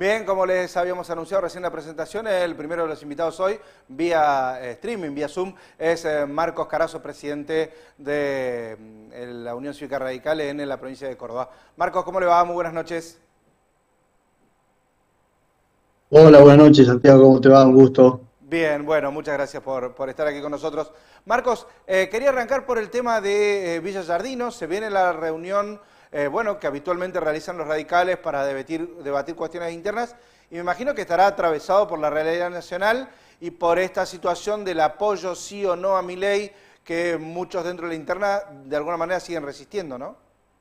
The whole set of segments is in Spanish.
Bien, como les habíamos anunciado recién en la presentación, el primero de los invitados hoy, vía streaming, vía Zoom, es Marcos Carazo, presidente de la Unión Cívica Radical en la provincia de Córdoba. Marcos, ¿cómo le va? Muy buenas noches. Hola, buenas noches, Santiago, ¿cómo te va? Un gusto. Bien, bueno, muchas gracias por estar aquí con nosotros. Marcos, quería arrancar por el tema de Villa Giardino. Se viene la reunión, bueno, que habitualmente realizan los radicales para debatir cuestiones internas, y me imagino que estará atravesado por la realidad nacional y por esta situación del apoyo sí o no a Milei, que muchos dentro de la interna de alguna manera siguen resistiendo, ¿no?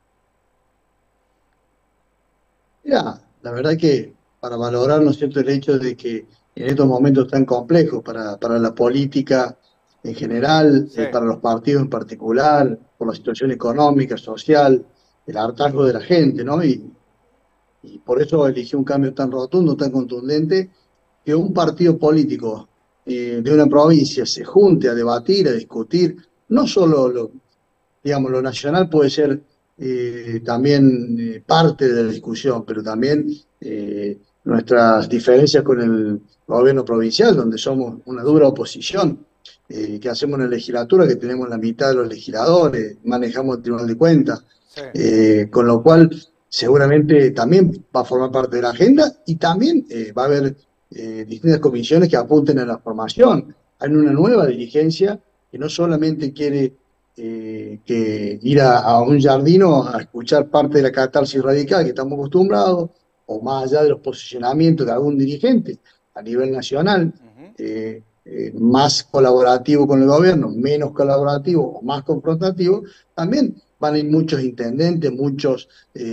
Mira, la verdad que para valorar, ¿no es cierto?, el hecho de que en estos momentos tan complejos para la política en general, Sí, para los partidos en particular, por la situación económica, social, el hartazgo de la gente, ¿no? Y por eso eligió un cambio tan rotundo, tan contundente, que un partido político de una provincia se junte a debatir, a discutir, no solo digamos, lo nacional puede ser también parte de la discusión, pero también nuestras diferencias con el gobierno provincial, donde somos una dura oposición, que hacemos en la legislatura, que tenemos la mitad de los legisladores, manejamos el Tribunal de Cuentas, sí. con lo cual seguramente también va a formar parte de la agenda y también va a haber distintas comisiones que apunten a la formación. Hay una nueva dirigencia que no solamente quiere que ir a un jardino a escuchar parte de la catarsis radical que estamos acostumbrados, o más allá de los posicionamientos de algún dirigente a nivel nacional, Ujú. más colaborativo con el gobierno, menos colaborativo o más confrontativo, también van a ir muchos intendentes, muchos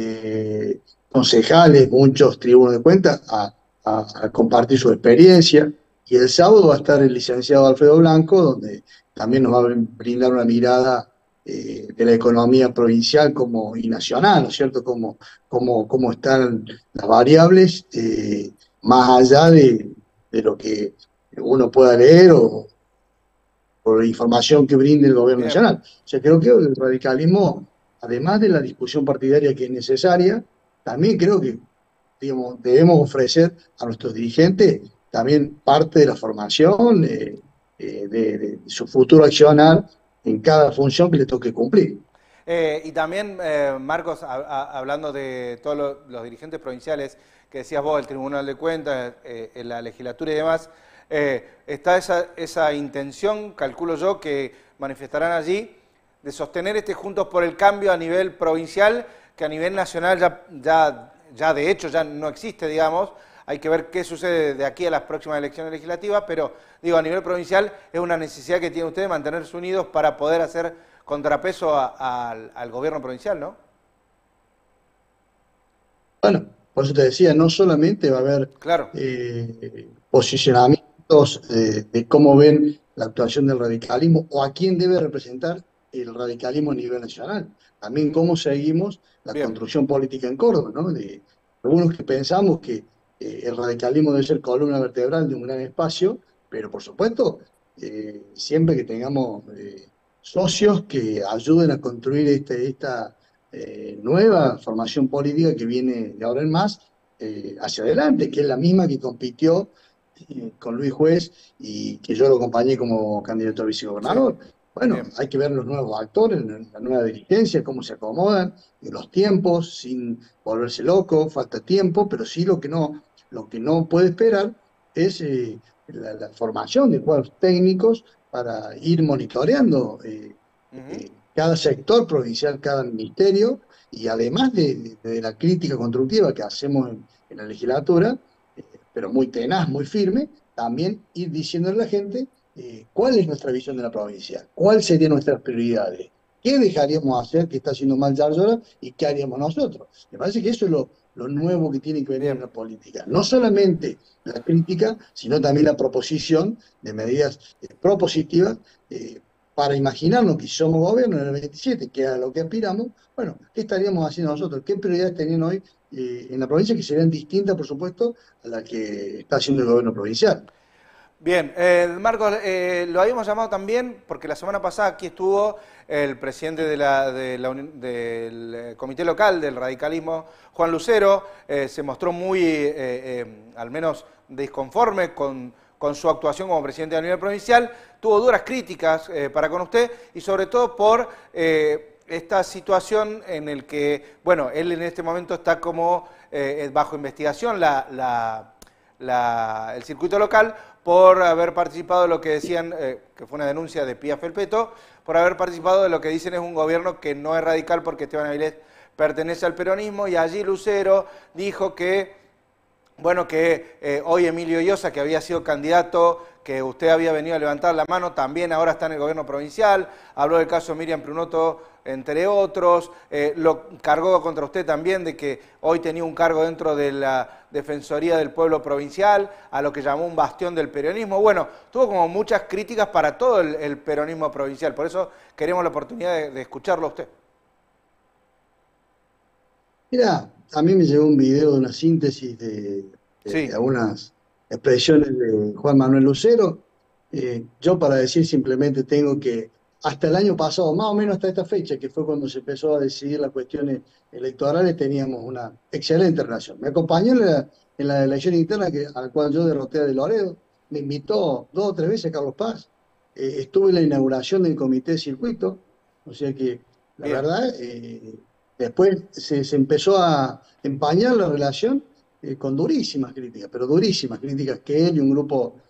concejales, muchos tribunos de cuentas a compartir su experiencia. Y el sábado va a estar el licenciado Alfredo Blanco, donde también nos va a brindar una mirada de la economía provincial y nacional, ¿no es cierto? Cómo están las variables, más allá de lo que uno pueda leer o por la información que brinde el gobierno Bien. nacional. O sea, creo que el radicalismo, además de la discusión partidaria que es necesaria, también creo que, digamos, debemos ofrecer a nuestros dirigentes también parte de la formación, de su futuro accionar en cada función que le toque cumplir. Y también, Marcos, hablando de todos los dirigentes provinciales, que decías vos, el Tribunal de Cuentas, en la legislatura y demás, está esa intención, calculo yo, que manifestarán allí, de sostener este Juntos por el Cambio a nivel provincial, que a nivel nacional ya de hecho ya no existe, digamos. Hay que ver qué sucede de aquí a las próximas elecciones legislativas, pero digo, a nivel provincial es una necesidad que tiene usted de mantenerse unidos para poder hacer contrapeso al gobierno provincial, ¿no? Bueno, por eso te decía, no solamente va a haber Claro, posicionamientos de cómo ven la actuación del radicalismo o a quién debe representar el radicalismo a nivel nacional, también cómo seguimos la bien, construcción política en Córdoba, ¿no? De algunos que pensamos que el radicalismo debe ser columna vertebral de un gran espacio, pero por supuesto, siempre que tengamos socios que ayuden a construir esta nueva formación política que viene de ahora en más hacia adelante, que es la misma que compitió con Luis Juez y que yo lo acompañé como candidato a sí, vicegobernador. Bueno, bien, hay que ver los nuevos actores, la nueva dirigencia, cómo se acomodan, en los tiempos, sin volverse loco, falta tiempo, pero sí lo que no puede esperar es la formación de cuadros técnicos para ir monitoreando ujú, cada sector provincial, cada ministerio, y además de la crítica constructiva que hacemos en la legislatura, pero muy tenaz, muy firme, también ir diciendo a la gente cuál es nuestra visión de la provincia, cuáles serían nuestras prioridades, qué dejaríamos hacer que está haciendo mal Yarlora y qué haríamos nosotros. Me parece que eso es lo nuevo que tiene que venir en bien. la política. No solamente la crítica, sino también la proposición de medidas propositivas para imaginarnos que si somos gobierno en el 27, que es a lo que aspiramos, bueno, ¿qué estaríamos haciendo nosotros? ¿Qué prioridades tenían hoy en la provincia que serían distintas, por supuesto, a la que está haciendo el gobierno provincial? Bien, Marcos, lo habíamos llamado también porque la semana pasada aquí estuvo el presidente del comité local del radicalismo, Juan Lucero. Se mostró muy, al menos, disconforme con su actuación como presidente a nivel provincial. Tuvo duras críticas para con usted y sobre todo por esta situación en el que, bueno, él en este momento está como bajo investigación el circuito local por haber participado de lo que decían, que fue una denuncia de Pía Felpeto, por haber participado de lo que dicen es un gobierno que no es radical porque Esteban Avilés pertenece al peronismo, y allí Lucero dijo que, bueno, que hoy Emilio Llosa, que había sido candidato, que usted había venido a levantar la mano, también ahora está en el gobierno provincial, habló del caso de Miriam Prunoto, entre otros, lo cargó contra usted también de que hoy tenía un cargo dentro de la Defensoría del Pueblo Provincial, a lo que llamó un bastión del peronismo. Bueno, tuvo como muchas críticas para todo el peronismo provincial, por eso queremos la oportunidad de escucharlo a usted. Mira, a mí me llegó un video de una síntesis de Sí, algunas expresiones de Juan Manuel Lucero. Yo para decir simplemente tengo que, hasta el año pasado, más o menos hasta esta fecha, que fue cuando se empezó a decidir las cuestiones electorales, teníamos una excelente relación. Me acompañó en la elección interna a la cual yo derroté a De Loredo. Me invitó 2 o 3 veces Carlos Paz. Estuve en la inauguración del comité de circuito. O sea que, la bien, verdad, después se empezó a empañar la relación con durísimas críticas, pero durísimas críticas que él y un grupo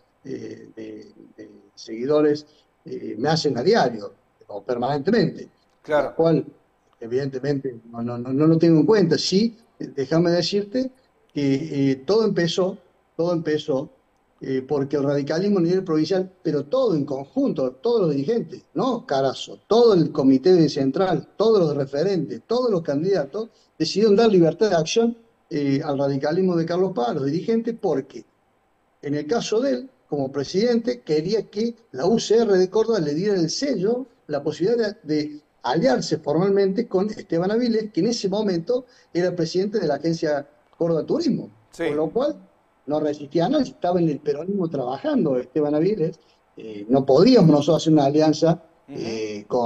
de seguidores me hacen a diario o permanentemente, la claro. cual evidentemente no lo tengo en cuenta. Sí, déjame decirte que todo empezó porque el radicalismo a nivel provincial, pero todo en conjunto, todos los dirigentes, no Carazo, todo el comité central, todos los referentes, todos los candidatos, decidieron dar libertad de acción al radicalismo de Carlos Paz, a los dirigentes, porque en el caso de él, como presidente, quería que la UCR de Córdoba le diera el sello, la posibilidad de aliarse formalmente con Esteban Avilés, que en ese momento era presidente de la agencia Córdoba Turismo, con Sí. lo cual no resistía a nadie, estaba en el peronismo trabajando Esteban Avilés, no podíamos nosotros hacer una alianza Ujú.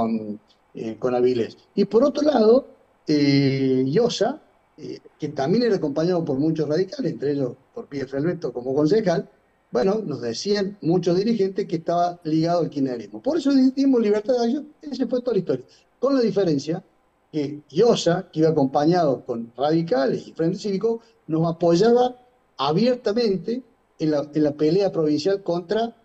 con Avilés. Y por otro lado, Llosa, que también era acompañado por muchos radicales, entre ellos por Pierre Alberto como concejal, bueno, nos decían muchos dirigentes que estaba ligado al kirchnerismo. Por eso dimos libertad de acción, esa fue toda la historia. Con la diferencia que Llosa, que iba acompañado con radicales y Frente Cívico, nos apoyaba abiertamente en la pelea provincial contra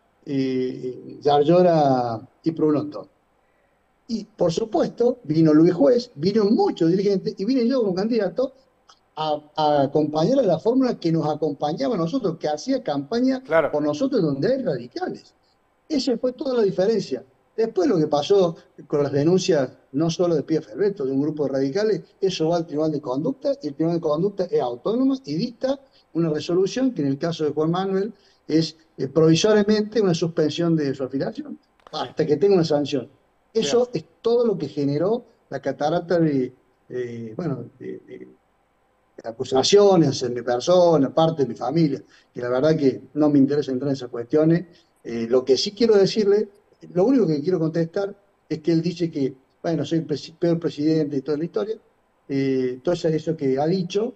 Yarlora y Prunoto. Y por supuesto, vino Luis Juez, vino muchos dirigentes y vine yo como candidato a acompañar a la fórmula que nos acompañaba a nosotros, que hacía campaña Claro, por nosotros donde hay radicales. Esa fue toda la diferencia. Después lo que pasó con las denuncias, no solo de Pía Ferreto, de un grupo de radicales, eso va al Tribunal de Conducta, y el Tribunal de Conducta es autónomo y dicta una resolución que en el caso de Juan Manuel es provisoriamente una suspensión de su afiliación, hasta que tenga una sanción. bien, Eso es todo lo que generó la catarata bueno, de acusaciones hacia mi persona, parte de mi familia, que la verdad que no me interesa entrar en esas cuestiones. Lo que sí quiero decirle, lo único que quiero contestar es que él dice que, bueno, soy el peor presidente de toda la historia, todo eso que ha dicho,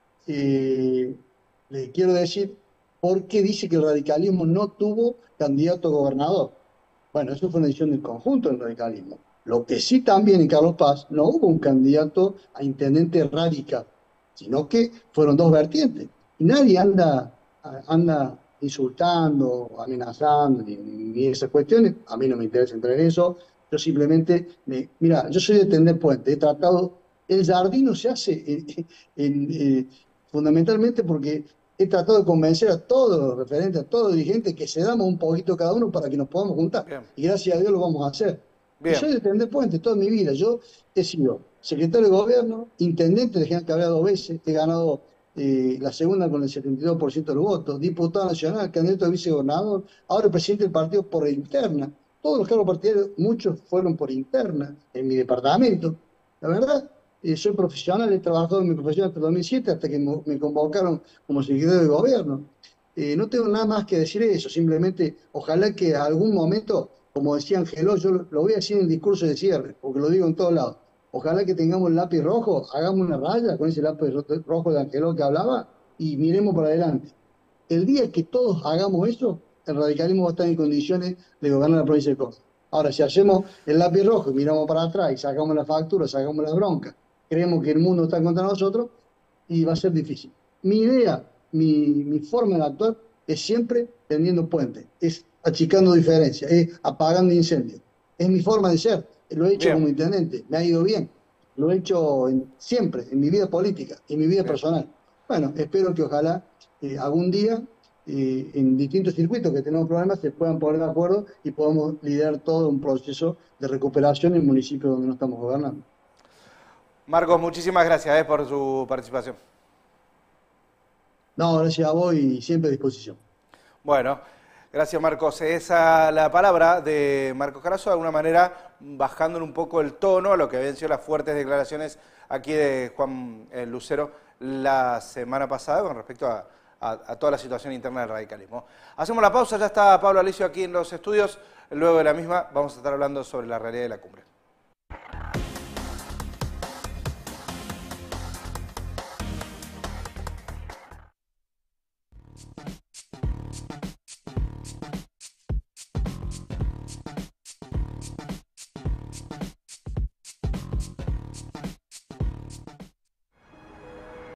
eh, le quiero decir por qué dice que el radicalismo no tuvo candidato a gobernador. Bueno, eso fue una decisión del conjunto del radicalismo. Lo que sí también en Carlos Paz no hubo un candidato a intendente radical, sino que fueron dos vertientes. Y nadie anda insultando, amenazando, ni esas cuestiones. A mí no me interesa entrar en eso. Yo simplemente, mira, yo soy de tender puente. He tratado, el jardín no se hace fundamentalmente porque he tratado de convencer a todos los referentes, a todos los dirigentes que cedamos un poquito cada uno para que nos podamos juntar. bien, Y gracias a Dios lo vamos a hacer. Y bien, soy de tender puente toda mi vida. Yo he sido secretario de gobierno, intendente de General Cabrera 2 veces, he ganado la segunda con el 72% de los votos, diputado nacional, candidato a vicegobernador, ahora presidente del partido por interna. Todos los cargos partidarios, muchos fueron por interna en mi departamento. La verdad, soy profesional, he trabajado en mi profesión hasta 2007, hasta que me convocaron como secretario de gobierno. No tengo nada más que decir eso, simplemente ojalá que algún momento, como decía Angeló, yo lo voy a decir en el discurso de cierre, porque lo digo en todos lados, ojalá que tengamos el lápiz rojo, hagamos una raya con ese lápiz rojo de Angeló que hablaba y miremos para adelante. El día que todos hagamos eso, el radicalismo va a estar en condiciones de gobernar la provincia de Córdoba. Ahora, si hacemos el lápiz rojo y miramos para atrás y sacamos la factura, sacamos la bronca, creemos que el mundo está contra nosotros, y va a ser difícil. Mi idea, mi forma de actuar es siempre tendiendo puentes, es achicando diferencias, es apagando incendios. Es mi forma de ser. Lo he hecho Bien, como intendente, me ha ido bien. Lo he hecho siempre, en mi vida política, en mi vida bien. personal. Bueno, espero que ojalá algún día, en distintos circuitos que tenemos problemas, se puedan poner de acuerdo y podamos liderar todo un proceso de recuperación en el municipio donde no estamos gobernando. Marcos, muchísimas gracias por su participación. No, gracias a vos y siempre a disposición. Bueno, gracias Marcos. Esa la palabra de Marcos Carazo, de alguna manera bajándole un poco el tono a lo que habían sido las fuertes declaraciones aquí de Juan Lucero la semana pasada con respecto a toda la situación interna del radicalismo. Hacemos la pausa, ya está Pablo Alicio aquí en los estudios. Luego de la misma vamos a estar hablando sobre la realidad de la cumbre.